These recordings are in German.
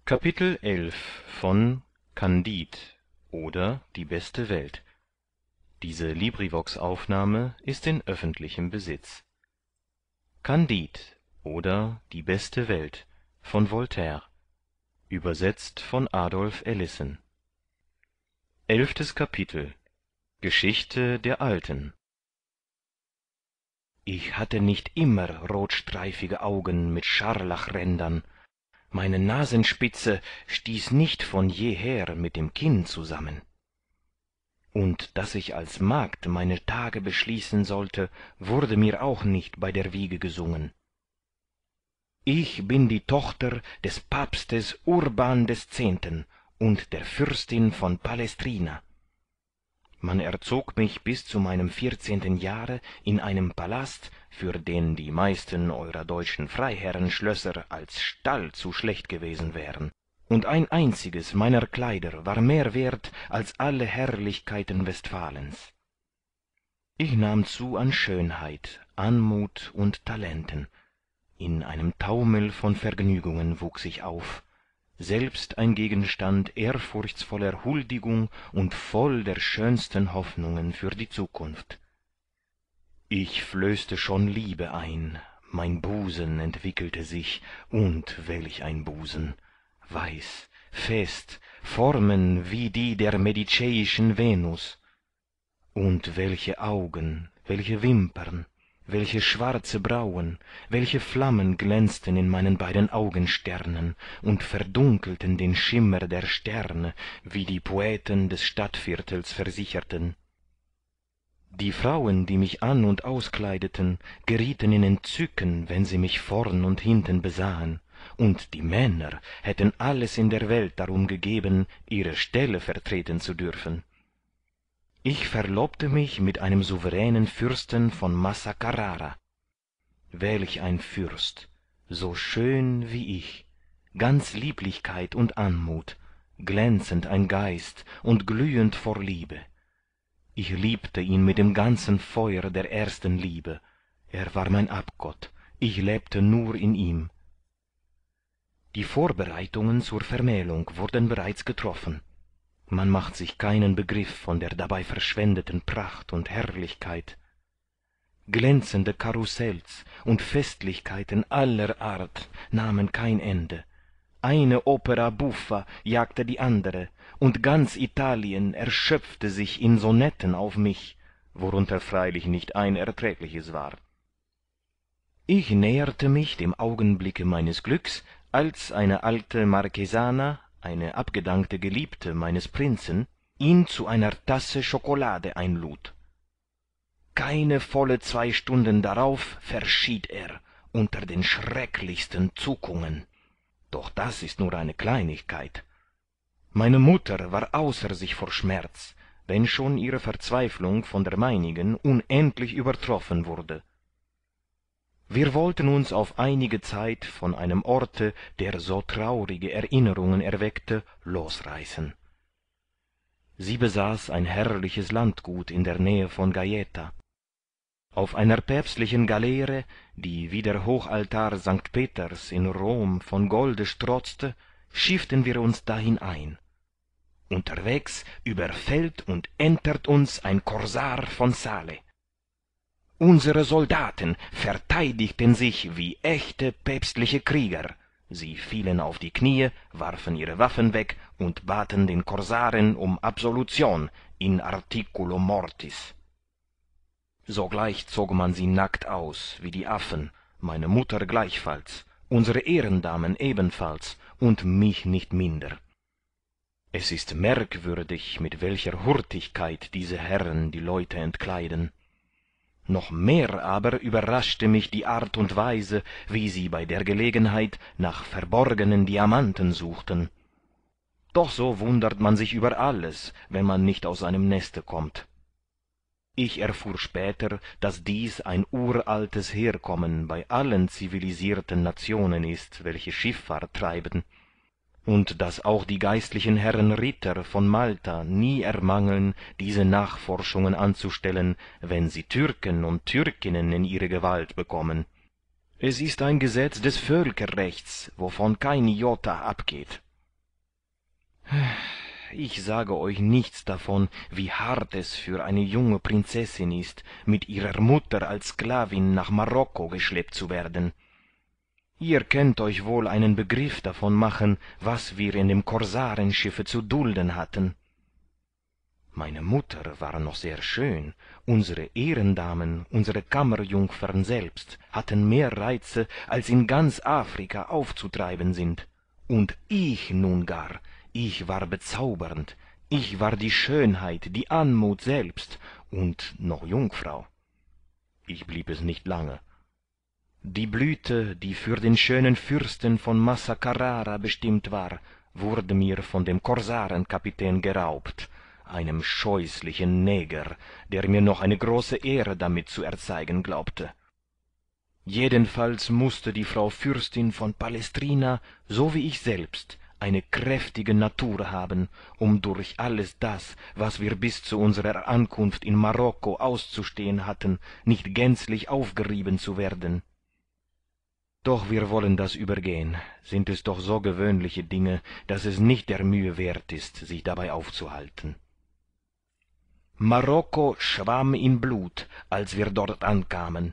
Kandid oder die beste Welt. Ist in öffentlichem Besitz. Kandid oder die beste Welt von Voltaire. Übersetzt von Adolph Elison. 11. Kapitel. Geschichte der Alten. Ich hatte nicht immer rotstreifige Augen mit Scharlachrändern. Meine Nasenspitze stieß nicht von jeher mit dem Kinn zusammen. Und daß ich als Magd meine Tage beschließen sollte, wurde mir auch nicht bei der Wiege gesungen. Ich bin die Tochter des Papstes Urban X. und der Fürstin von Palestrina. Man erzog mich bis zu meinem 14. Jahre in einem Palast, für den die meisten eurer deutschen Freiherrenschlösser als Stall zu schlecht gewesen wären, und ein einziges meiner Kleider war mehr wert als alle Herrlichkeiten Westfalens. Ich nahm zu an Schönheit, Anmut und Talenten. In einem Taumel von Vergnügungen wuchs ich auf, selbst ein Gegenstand ehrfurchtsvoller Huldigung und voll der schönsten Hoffnungen für die Zukunft. Ich flößte schon Liebe ein, mein Busen entwickelte sich, und welch ein Busen! Weiß, fest, Formen wie die der mediceischen Venus. Und welche Augen, welche Wimpern, welche schwarze Brauen, welche Flammen glänzten in meinen beiden Augensternen und verdunkelten den Schimmer der Sterne, wie die Poeten des Stadtviertels versicherten. Die Frauen, die mich an- und auskleideten, gerieten in Entzücken, wenn sie mich vorn und hinten besahen, und die Männer hätten alles in der Welt darum gegeben, ihre Stelle vertreten zu dürfen. Ich verlobte mich mit einem souveränen Fürsten von Massa Carrara. Welch ein Fürst, so schön wie ich, ganz Lieblichkeit und Anmut, glänzend ein Geist und glühend vor Liebe. Ich liebte ihn mit dem ganzen Feuer der ersten Liebe. Er war mein Abgott, ich lebte nur in ihm. Die Vorbereitungen zur Vermählung wurden bereits getroffen. Man macht sich keinen Begriff von der dabei verschwendeten Pracht und Herrlichkeit. Glänzende Karussells und Festlichkeiten aller Art nahmen kein Ende. Eine Opera buffa jagte die andere, und ganz Italien erschöpfte sich in Sonetten auf mich, worunter freilich nicht ein erträgliches war. Ich näherte mich dem Augenblicke meines Glücks, als eine alte Marquesana, eine abgedankte Geliebte meines Prinzen, ihn zu einer Tasse Schokolade einlud. Keine volle 2 Stunden darauf verschied er, unter den schrecklichsten Zuckungen. Doch das ist nur eine Kleinigkeit. Meine Mutter war außer sich vor Schmerz, wenn schon ihre Verzweiflung von der meinigen unendlich übertroffen wurde. Wir wollten uns auf einige Zeit von einem Orte, der so traurige Erinnerungen erweckte, losreißen. Sie besaß ein herrliches Landgut in der Nähe von Gaeta. Auf einer päpstlichen Galeere, die wie der Hochaltar St. Peters in Rom von Golde strotzte, schifften wir uns dahin ein. Unterwegs überfällt und entert uns ein Korsar von Sale. Unsere Soldaten verteidigten sich wie echte päpstliche Krieger. Sie fielen auf die Knie, warfen ihre Waffen weg und baten den Korsaren um Absolution in articulo mortis. Sogleich zog man sie nackt aus, wie die Affen, meine Mutter gleichfalls, unsere Ehrendamen ebenfalls und mich nicht minder. Es ist merkwürdig, mit welcher Hurtigkeit diese Herren die Leute entkleiden. Noch mehr aber überraschte mich die Art und Weise, wie sie bei der Gelegenheit nach verborgenen Diamanten suchten. Doch so wundert man sich über alles, wenn man nicht aus seinem Neste kommt. Ich erfuhr später, dass dies ein uraltes Herkommen bei allen zivilisierten Nationen ist, welche Schifffahrt treiben, und dass auch die geistlichen Herren Ritter von Malta nie ermangeln, diese Nachforschungen anzustellen, wenn sie Türken und Türkinnen in ihre Gewalt bekommen. Es ist ein Gesetz des Völkerrechts, wovon kein Jota abgeht. Ich sage euch nichts davon, wie hart es für eine junge Prinzessin ist, mit ihrer Mutter als Sklavin nach Marokko geschleppt zu werden. Ihr könnt euch wohl einen Begriff davon machen, was wir in dem Korsarenschiffe zu dulden hatten. Meine Mutter war noch sehr schön, unsere Ehrendamen, unsere Kammerjungfern selbst, hatten mehr Reize, als in ganz Afrika aufzutreiben sind. Und ich nun gar, ich war bezaubernd, ich war die Schönheit, die Anmut selbst und noch Jungfrau. Ich blieb es nicht lange. Die Blüte, die für den schönen Fürsten von Massa Carrara bestimmt war, wurde mir von dem Korsarenkapitän geraubt, einem scheußlichen Neger, der mir noch eine große Ehre damit zu erzeigen glaubte. Jedenfalls mußte die Frau Fürstin von Palestrina, so wie ich selbst, eine kräftige Natur haben, um durch alles das, was wir bis zu unserer Ankunft in Marokko auszustehen hatten, nicht gänzlich aufgerieben zu werden. Doch wir wollen das übergehen, sind es doch so gewöhnliche Dinge, dass es nicht der Mühe wert ist, sich dabei aufzuhalten. Marokko schwamm in Blut, als wir dort ankamen.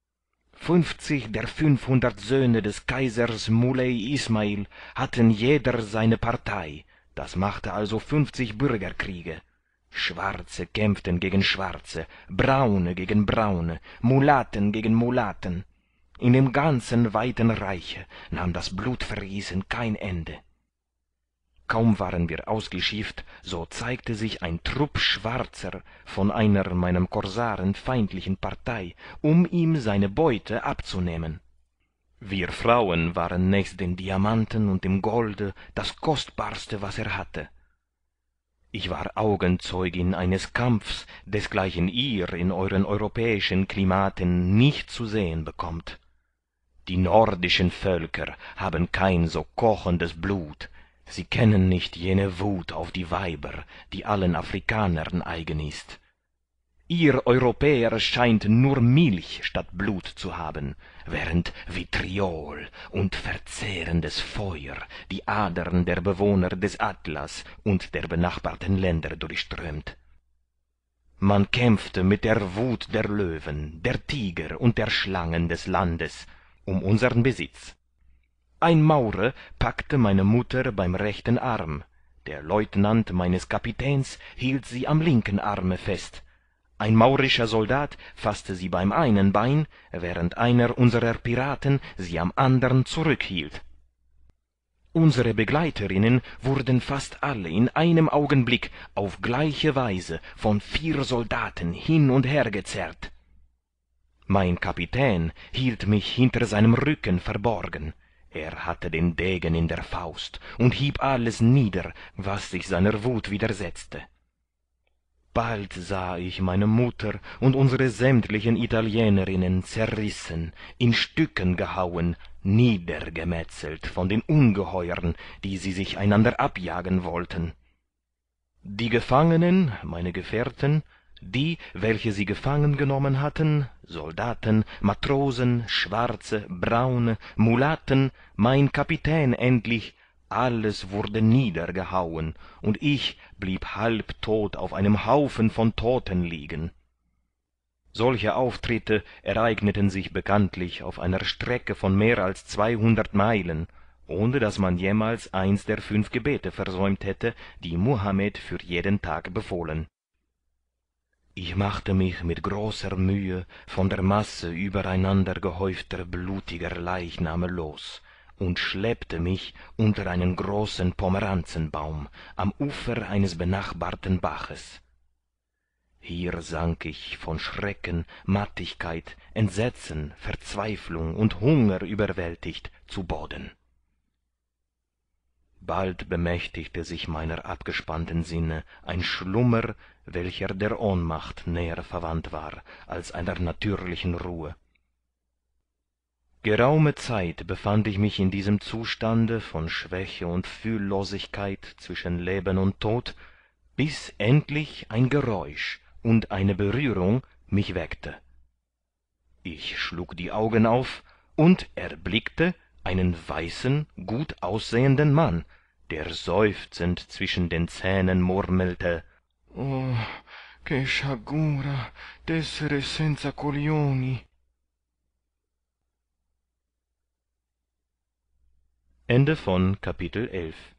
50 der 500 Söhne des Kaisers Muley Ismail hatten jeder seine Partei, das machte also 50 Bürgerkriege. Schwarze kämpften gegen Schwarze, Braune gegen Braune, Mulatten gegen Mulatten. In dem ganzen weiten Reiche nahm das Blutvergießen kein Ende. Kaum waren wir ausgeschifft, so zeigte sich ein Trupp Schwarzer von einer meinem Korsaren feindlichen Partei, um ihm seine Beute abzunehmen. Wir Frauen waren nächst den Diamanten und dem Golde das Kostbarste, was er hatte. Ich war Augenzeugin eines Kampfs, desgleichen ihr in euren europäischen Klimaten nicht zu sehen bekommt. Die nordischen Völker haben kein so kochendes Blut, sie kennen nicht jene Wut auf die Weiber, die allen Afrikanern eigen ist. Ihr Europäer scheint nur Milch statt Blut zu haben, während Vitriol und verzehrendes Feuer die Adern der Bewohner des Atlas und der benachbarten Länder durchströmt. Man kämpfte mit der Wut der Löwen, der Tiger und der Schlangen des Landes um unsern Besitz. Ein Maurer packte meine Mutter beim rechten Arm, der Leutnant meines Kapitäns hielt sie am linken Arme fest. Ein maurischer Soldat faßte sie beim einen Bein, während einer unserer Piraten sie am andern zurückhielt. Unsere Begleiterinnen wurden fast alle in einem Augenblick auf gleiche Weise von 4 Soldaten hin und her gezerrt. Mein Kapitän hielt mich hinter seinem Rücken verborgen. Er hatte den Degen in der Faust und hieb alles nieder, was sich seiner Wut widersetzte. Bald sah ich meine Mutter und unsere sämtlichen Italienerinnen zerrissen, in Stücken gehauen, niedergemetzelt von den Ungeheuern, die sie sich einander abjagen wollten. Die Gefangenen, meine Gefährten, die, welche sie gefangen genommen hatten, Soldaten, Matrosen, Schwarze, Braune, Mulatten, mein Kapitän endlich, alles wurde niedergehauen, und ich blieb halbtot auf einem Haufen von Toten liegen. Solche Auftritte ereigneten sich bekanntlich auf einer Strecke von mehr als 200 Meilen, ohne daß man jemals eins der 5 Gebete versäumt hätte, die Muhamed für jeden Tag befohlen. Ich machte mich mit großer Mühe von der Masse übereinander gehäufter blutiger Leichname los und schleppte mich unter einen großen Pomeranzenbaum am Ufer eines benachbarten Baches. Hier sank ich von Schrecken, Mattigkeit, Entsetzen, Verzweiflung und Hunger überwältigt zu Boden. Bald bemächtigte sich meiner abgespannten Sinne ein Schlummer, welcher der Ohnmacht näher verwandt war als einer natürlichen Ruhe. Geraume Zeit befand ich mich in diesem Zustande von Schwäche und Fühllosigkeit zwischen Leben und Tod, bis endlich ein Geräusch und eine Berührung mich weckte. Ich schlug die Augen auf und erblickte einen weißen, gut aussehenden Mann, der seufzend zwischen den zähnen murmelte: «Oh, che sciagura d'essere senza coglioni!» Kapitel 11.